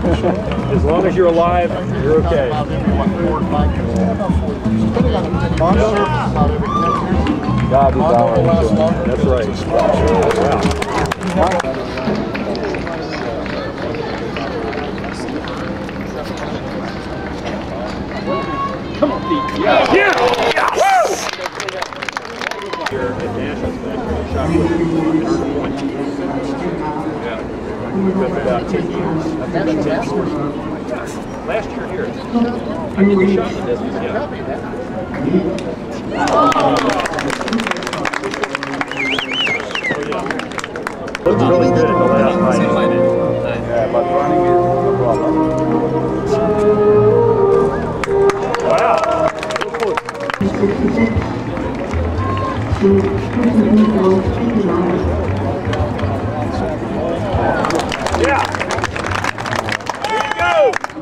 As long as you're alive, you're okay. God, these hours. That's right. Wow. Come on, Pete. Yeah. Yeah. Yes. Woo! Your advantage shot with 100 points. Yeah. That's about 10 years. About 10 years. Last year here. I get the shot in this. Yeah. Looks really good at the last night. Yeah, but running is no problem. Wow. Yeah. Here you go.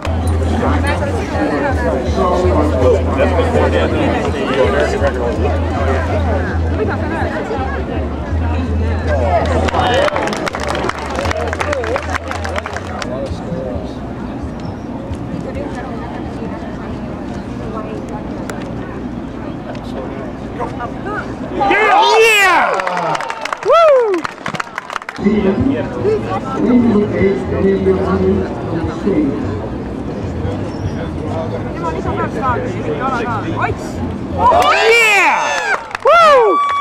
That's before the American record. Yeah! Woo! Oh yeah! Woo!